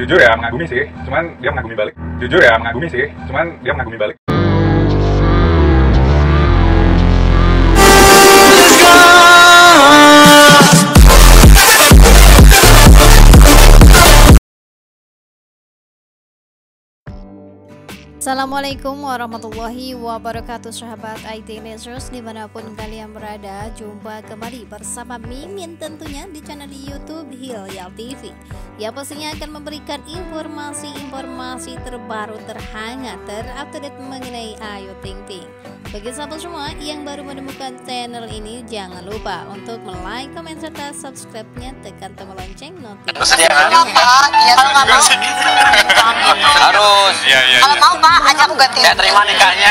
Jujur ya mengagumi sih, cuman dia mengagumi balik. Jujur ya mengagumi sih, cuman dia mengagumi balik. Assalamualaikum warahmatullahi wabarakatuh, sahabat IT Lasers dimanapun kalian berada. Jumpa kembali bersama Mimin tentunya di channel YouTube Hilya TV, yang pastinya akan memberikan informasi-informasi terbaru, terhangat, terupdate mengenai Ayu Ting Ting. Bagi sahabat semua yang baru menemukan channel ini, jangan lupa untuk like, komen, serta subscribe-nya, tekan tombol lonceng notifikasi. Harus. Kalau mau Pak, ajak aku ganti. Saya terima nikahnya.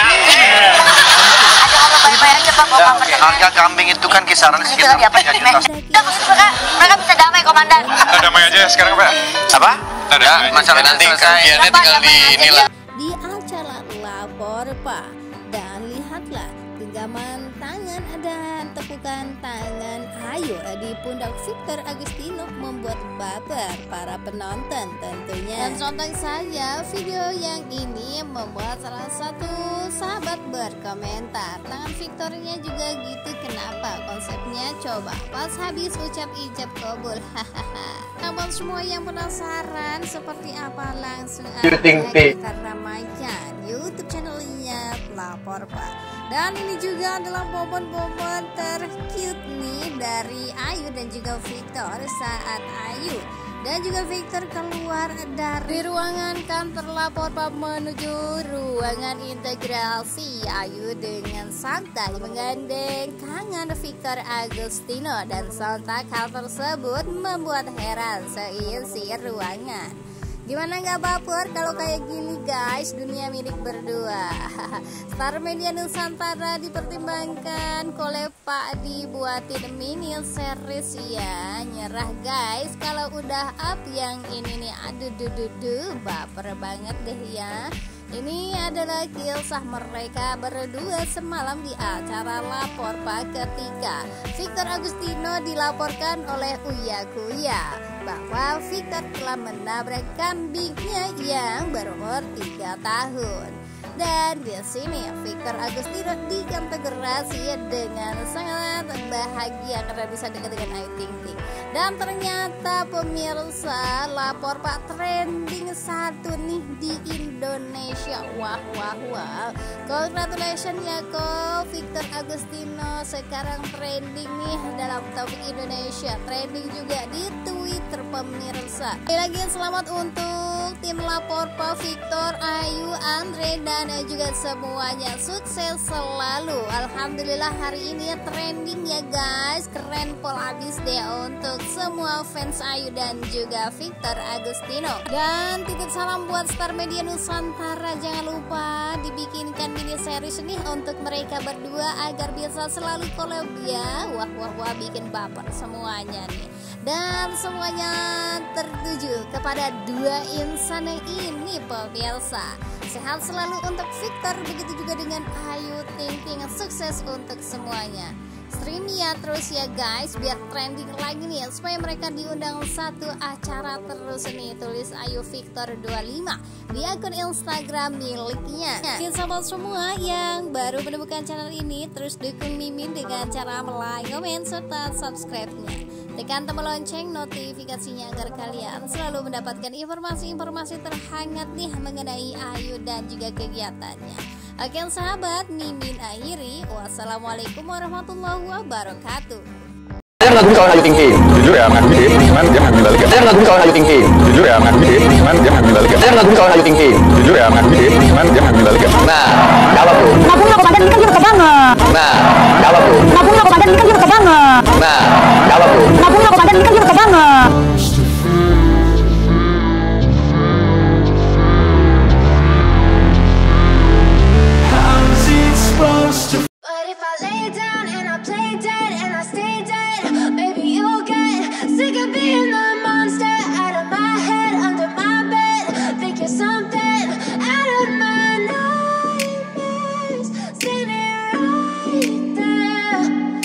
Ajak aku baik-baik aja Pak, bawa Pak. Harga kambing itu kan kisaran sekitar 3 juta. Mereka bisa damai, Komandan. Kita damai aja sekarang, Pak. Apa? Ya, masalah nanti kerugiannya tinggal di inilah. Di acara Lapor Pak, dan lihatlah genggaman tangan dan tepukan tangan Ayu di pundak Victor Agustino membuat baper para penonton tentunya. Dan sontak saja video yang ini membuat salah satu sahabat berkomentar, tangan Victornya juga gitu, kenapa konsepnya, coba pas habis ucap ijab kabul. Hahaha. Namun semua yang penasaran seperti apa, langsung aja kita ramaikan YouTube channelnya Lapor Pak. Dan ini juga adalah momen-momen tercute nih dari Ayu dan juga Victor saat Ayu dan juga Victor keluar dari ruangan kantor Lapor Pak menuju ruangan integrasi. Ayu dengan santai menggandeng tangan Victor Agustino, dan sontak hal tersebut membuat heran seisi ruangan. Gimana nggak baper kalau kayak gini guys, dunia milik berdua. Star Media Nusantara dipertimbangkan, kolab Pak dibuatin mini series ya. Nyerah guys kalau udah up yang ini nih, aduh baper banget deh ya. Ini adalah kisah mereka berdua semalam di acara Lapor Pak ketika Victor Agustino dilaporkan oleh Uya Kuya bahwa Victor telah menabrak kambingnya yang berumur 3 tahun. Dan di sini Victor Agustino dikonfigurasi dengan sangat bahagia karena bisa dekat dengan Ayu Ting Ting. Dan ternyata pemirsa, Lapor Pak trending satu nih di Indonesia. Wah. Congratulations ya kok Victor Agustino, sekarang trending nih dalam topik Indonesia, trending juga di Twitter pemirsa. Lagi selamat untuk tim Lapor Pak, Victor, Ayu, Andre, dan juga semuanya sukses selalu. Alhamdulillah hari ini trending ya guys, keren pol abis deh untuk semua fans Ayu dan juga Victor Agustino. Dan titip salam buat Star Media Nusantara, jangan lupa dibikinkan mini series nih untuk mereka berdua agar bisa selalu collab ya. Wah bikin baper semuanya nih. Dan semuanya tertuju kepada dua insan ini pemirsa. Sehat selalu untuk Victor, begitu juga dengan Ayu Ting Ting, sukses untuk semuanya. Stream ya terus ya guys, biar trending lagi nih, supaya mereka diundang satu acara terus nih. Tulis Ayu Victor 25 di akun Instagram miliknya. Mungkin sahabat semua yang baru menemukan channel ini, terus dukung Mimin dengan cara like, komen, serta subscribe-nya. Tekan tombol lonceng notifikasinya agar kalian selalu mendapatkan informasi-informasi terhangat nih mengenai Ayu dan juga kegiatannya. Oke sahabat, Mimin akhiri. Wassalamualaikum warahmatullahi wabarakatuh. Saya mengagumi seorang Ayu Ting Ting. Jujur ya mengagumi sih, cuman dia mengagumi balik. Saya mengagumi seorang Ayu Ting Ting. Jujur ya mengagumi sih, cuman dia mengagumi balik. Saya mengagumi seorang Ayu Ting Ting. Jujur ya mengagumi sih, cuman dia mengagumi balik. Nah, jawab tuh. Ngapung lo komandan, ini kan dia suka banget. Nah, jawab tuh. Ngapung lo komandan, ini kan dia suka banget. Nah, jawab tuh. Ngapung lo komandan, ini kan dia suka banget. But if I lay down and I play dead and I stay dead, maybe you'll get sick of being the monster out of my head, under my bed. Think you're something out of my nightmares, standing right there.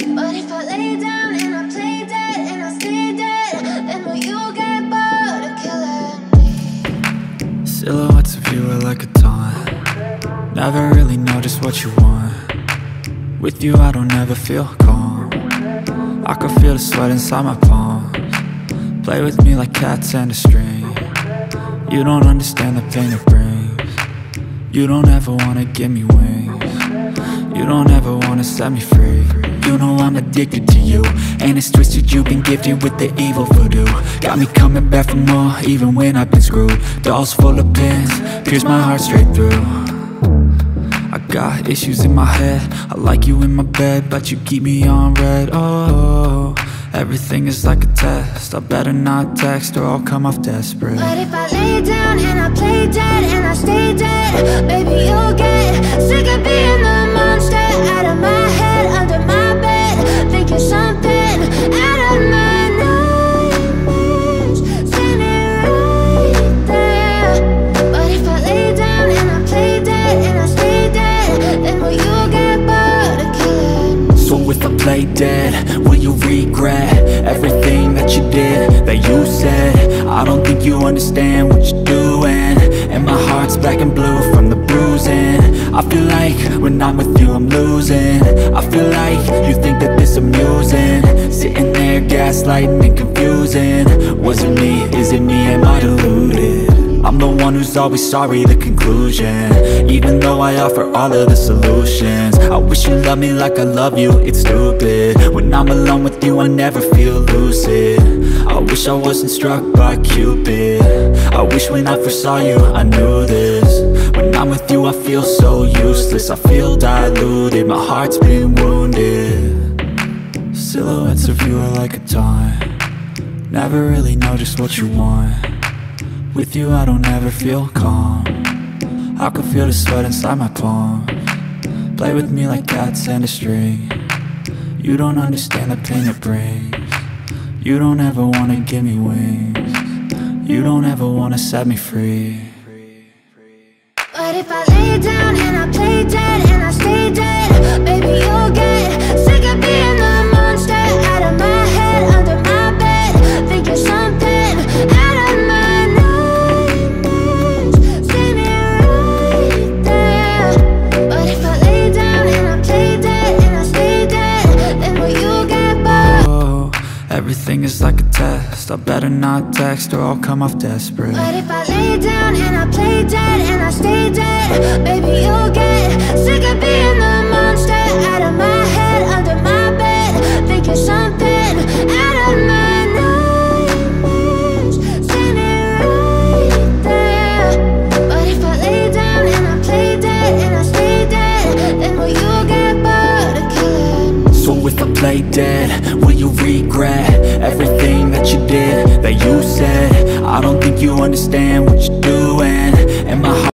never really know just what you want. With you I don't ever feel calm. I can feel the sweat inside my palms. Play with me like cats and a string. You don't understand the pain it brings. You don't ever wanna give me wings. You don't ever wanna set me free. You know I'm addicted to you, and it's twisted, you've been gifted with the evil voodoo. Got me coming back for more, even when I've been screwed. Dolls full of pins, pierce my heart straight through. I got issues in my head, I like you in my bed, but you keep me on red. Oh, everything is like a test, I better not text or I'll come off desperate. But if I lay down and I play dead and I stay dead, baby you'll get sick of being the monster out of my head, under my bed. Think you're something out of my nightmares, standing right there. But if I lay down and I play dead and I stay dead, then will you get bored of killing? So if I play dead, will you regret everything that you did, that you said? I don't think you understand what you're doing, and my heart's black and blue from the bruising. I feel like when I'm with you I'm losing. I feel like you think that this amusing, sitting there gaslighting and confusing. Was it me? Is it me? Am I deluded? I'm the one who's always sorry, the conclusion, even though I offer all of the solutions. I wish you loved me like I love you, it's stupid. When I'm alone with you I never feel lucid. I wish I wasn't struck by Cupid. I wish when I first saw you I knew this. When I'm with you I feel so useless, I feel diluted, my heart's been wounded. Silhouettes of you are like a taunt, never really know just what you want. With you I don't ever feel calm, I can feel the sweat inside my palms. Play with me like cats and a string. You don't understand the pain it brings. You don't ever wanna give me wings. You don't ever wanna set me free. But if I lay down and I play dead and I stay dead, baby you'll get sick of being the monster out of my head, under my bed. Think you're something out of my nightmares, standing right there. But if I lay down and I play dead and I stay dead, then will you get bored? Oh, everything is like a test, I better not text or I'll come off desperate. But if I lay down and I play dead and I stay dead, baby you'll get sick of being the monster out of my head, under my bed. Think you're something out of my nightmares, standing right there. But if I lay down and I play dead and I stay dead, then will you get bored of killing? So if I play dead, will you regret everything that you did, that you said? I don't think you understand what you're doing, and my heart